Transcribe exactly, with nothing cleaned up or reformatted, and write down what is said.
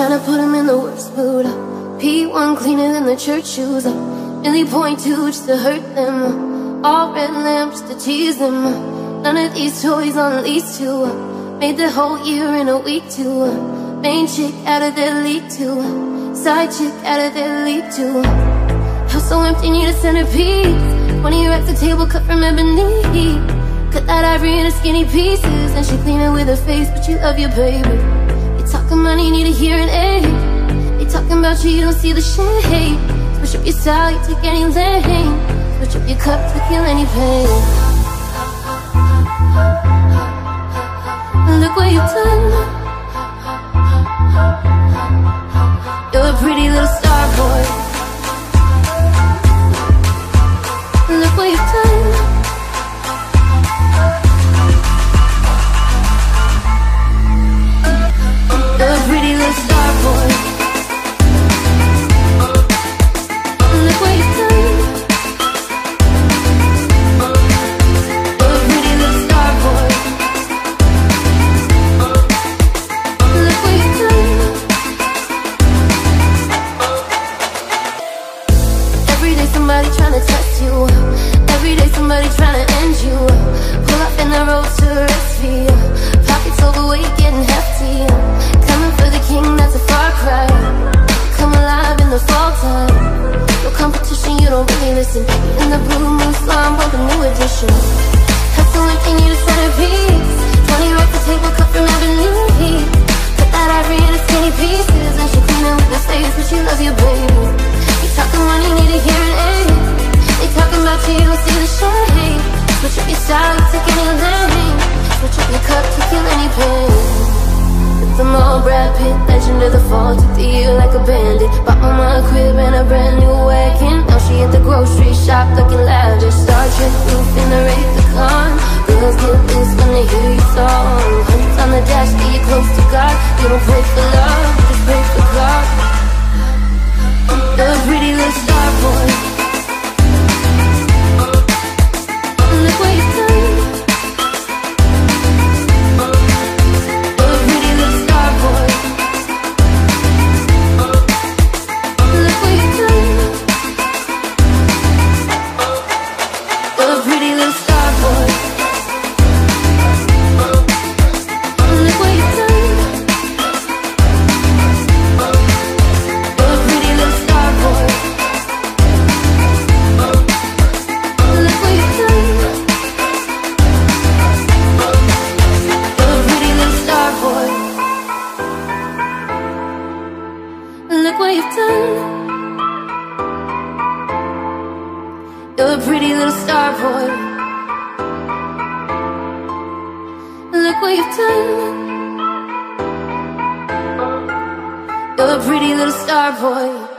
trying to put him in the worst mood. P one cleaner than the church shoes. Really point two just to hurt them. All red lamps to tease them. None of these toys on lease to. Made the whole year in a week too. Main chick out of their league too. Side chick out of their league too. House so empty, need a centerpiece. Twenty racks a table cut from ebony. Cut that ivory into skinny pieces. And she clean it with her face, but you love your baby. You talking money, need a hearing aid. They talking about you, you don't see the shade. Switch up your style, you take any lane. Switch up your cup to kill any pain. Look what you've done. You're a pretty little star boy. Look what you've done. You're a pretty little star boy. Look what you've done. You're a pretty little star boy. Look what you've done. Every day somebody trying to test you. Every day somebody trying to end you. Pull up in the road to rescue. Pockets overweight, getting hefty. Coming for the king, that's a far cry. Come alive in the fall time. No competition, you don't really listen. In the blue moon slime, bump a new edition. Hustle empty, need a centerpiece. Twenty racks a table cut from ebony. Cut that ivory into skinny pieces. And she clean it with her face, but she loves your baby. You talking money, need a hearing aid. They talking about you, you don't see the shade. Switch up your style, you take any lane. Switch up your cup to kill any pain. With them all Brad Pitt, legend of the fall. Took the year like a bandit. Bought mama a crib and a brand new wagon. Now she at the grocery shop looking lavish. Star Trek roof in the Wraith the Con. Girls get loose when they hear your song. Hundreds on the dash, get you close to God. You don't pray for love, you just pray for God. You're a pretty little star boy. Look what you've done. You're a pretty little star boy. Look what you've done. You're a pretty little star boy. Look what you've done. You're a pretty little star boy. Look what you've done. You're a pretty little star boy. Look what you've done. You're a pretty little star boy. Look what you've done. You're a pretty little star boy.